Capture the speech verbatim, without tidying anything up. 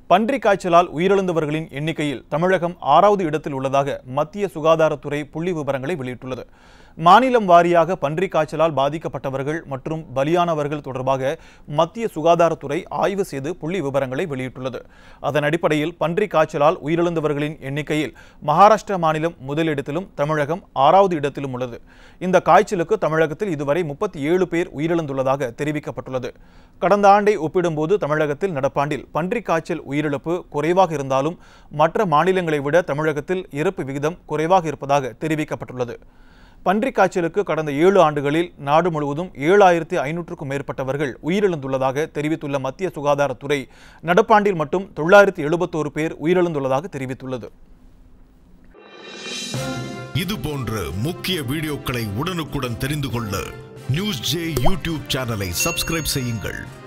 பன்றி காய்ச்சலால் உயிரிழந்தவர்களின் எண்ணிக்கையில் தமிழகம் ஆறாவது இடத்தில் உள்ளதாக மத்திய சுகாதாரத்துறை புள்ளி விவரங்களை வெளியிட்டுள்ளது. மாநிலம் வாரியாக பன்றி காய்ச்சலால் பாதிக்கப்பட்டவர்கள் மற்றும் பலியானவர்கள் தொடர்பாக மத்திய சுகாதாரத்துறை ஆய்வு செய்து புள்ளி விவரங்களை வெளியிட்டுள்ளது. அதன் அடிப்படையில் பன்றி காய்ச்சலால் உயிரிழந்தவர்களின் எண்ணிக்கையில் மகாராஷ்டிரா மாநிலம் முதலிடத்திலும் தமிழகம் ஆறாவது இடத்திலும் உள்ளது. இந்த காய்ச்சலுக்கு தமிழகத்தில் இதுவரை முப்பத்தி ஏழு பேர் உயிரிழந்துள்ளதாக தெரிவிக்கப்பட்டுள்ளது. கடந்த ஆண்டை ஒப்பிடும்போது தமிழகத்தில் நடப்பாண்டில் பன்றி காய்ச்சல் உயிரிழப்பு குறைவாக இருந்தாலும் மற்ற மாநிலங்களை விட தமிழகத்தில் இறப்பு விகிதம் குறைவாக இருப்பதாக தெரிவிக்கப்பட்டுள்ளது. பன்றி காய்ச்சலுக்கு கடந்த ஏழு ஆண்டுகளில் நாடு முழுவதும் ஏழாயிரத்தி ஐநூற்றுக்கும் மேற்பட்டவர்கள் உயிரிழந்துள்ளதாக தெரிவித்துள்ள மத்திய சுகாதாரத்துறை நடப்பாண்டில் மட்டும் தொள்ளாயிரத்தி எழுபத்தோரு பேர் உயிரிழந்துள்ளதாக தெரிவித்துள்ளது. இது போன்ற முக்கிய வீடியோக்களை உடனுக்குடன் தெரிந்து கொள்ள நியூஸ் ஜே யூடியூப் சேனலை சப்ஸ்கிரைப் செய்யுங்கள்.